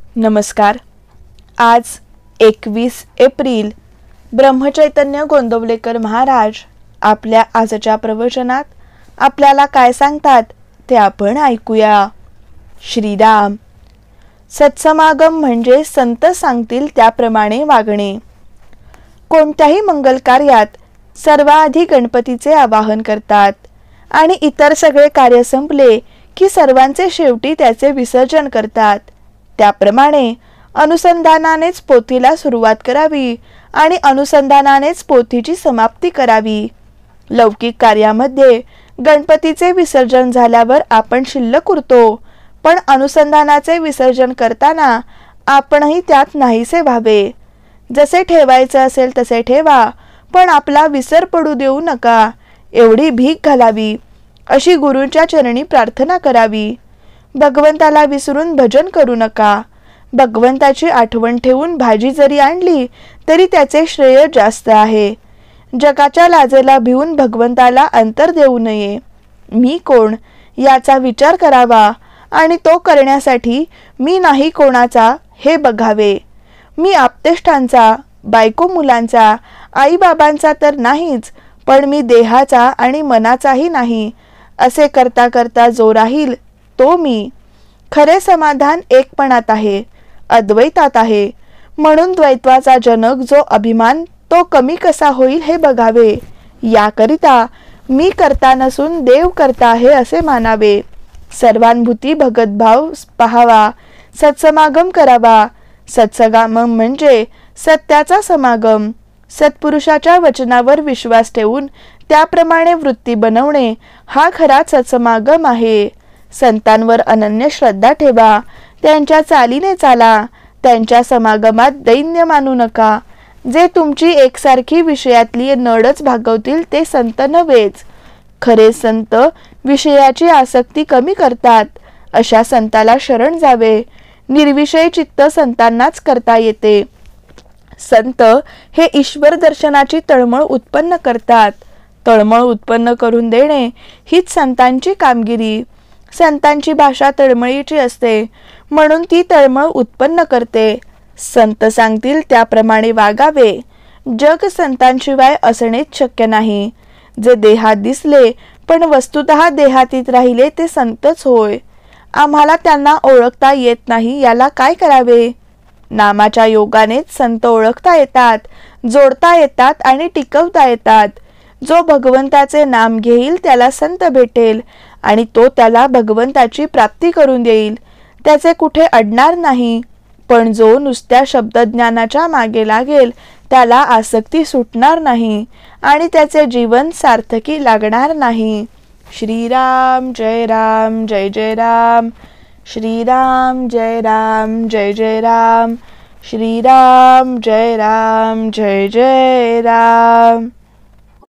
नमस्कार. आज 21 एप्रिल. ब्रह्मचैतन्य गोंदवलेकर महाराज आपल्या आजच्या प्रवचनात आपल्याला काय सांगतात ते आपण ऐकूया. श्रीराम. सत्समागम म्हणजे संत सांगतील त्याप्रमाणे वागणे. कोणत्याही मंगल कार्यात सर्वाधिक गणपतीचे आवाहन करतात आणि इतर सगळे कार्य संपले की सर्वांचे शेवटी त्याचे विसर्जन करतात. त्याप्रमाणे अनुसंधानानेच पोथीला सुरुवात करावी आणि अनुसंधानानेच पोथीची समाप्ती करावी. लौकिक कार्यामध्ये गणपतीचे विसर्जन झाल्यावर आपण शिल्लक उरतो, पण अनुसंधानाचे विसर्जन करताना आपणही त्यात नाहीसे व्हावे. जसे ठेवायचे असेल तसे ठेवा, पण आपला विसर पडू देऊ नका एवढी भीक घालावी, अशी गुरूंच्या चरणी प्रार्थना करावी. भगवंताला विसरून भजन करू नका. भगवंताची आठवण ठेवून भाजी जरी आणली तरी त्याचे श्रेय जास्त आहे. जगाच्या लाजेला भिवून भगवंताला अंतर देऊ नये. मी कोण याचा विचार करावा आणि तो करण्यासाठी मी नाही कोणाचा हे बघावे. मी आप्तेष्टांचा, बायको मुलांचा, आई बाबांचा तर नाहीच, पण मी देहाचा आणि मनाचाही नाही. असे करता करता जो राहील तो मी. खरे समाधान एकपणात आहे, अद्वैतात आहे. म्हणून द्वैत्वाचा जनक जो अभिमान तो कमी कसा होईल हे बघावे. याकरिता मी करता नसून देव करता आहे असे मानावे. सर्वानुभूती भगतभाव पाहावा. सत्समागम करावा. सत्समागम म्हणजे सत्याचा समागम. सत्पुरुषाच्या वचनावर विश्वास ठेवून त्याप्रमाणे वृत्ती बनवणे हा खरा सत्समागम आहे. संतांवर अनन्य श्रद्धा ठेवा. त्यांच्या चालीने चाला. त्यांच्या समागमात दैन्य मानू नका. जे तुमची एकसारखी विषयातली नडच भागवतील ते संत नव्हेच. खरे संत विषयाची आसक्ती कमी करतात. अशा संताला शरण जावे. निर्विषय चित्त संतांनाच करता येते. संत हे ईश्वर दर्शनाची तळमळ उत्पन्न करतात. तळमळ उत्पन्न करून देणे हीच संतांची कामगिरी. संतांची भाषा तळमळीची असते, म्हणून ती तळमळ उत्पन्न करते. संत सांगतील त्याप्रमाणे वागावे. जग संतांशिवाय असणेच शक्य नाही. जे देहात दिसले पण वस्तुतः देहातीत राहिले ते संतच होय. आम्हाला त्यांना ओळखता येत नाही, याला काय करावे? नामाच्या योगानेच संत ओळखता येतात, जोडता येतात आणि टिकवता येतात. जो भगवंताचे नाम घेईल त्याला संत भेटेल आणि तो त्याला भगवंताची प्राप्ती करून देईल. त्याचे कुठे अडणार नाही. पण जो नुसत्या शब्दज्ञानाच्या मागे लागेल त्याला आसक्ती सुटणार नाही आणि त्याचे जीवन सार्थकी लागणार नाही. श्रीराम जय राम जय जय राम. श्रीराम जय राम जय जय राम. श्रीराम जय राम जय जय राम.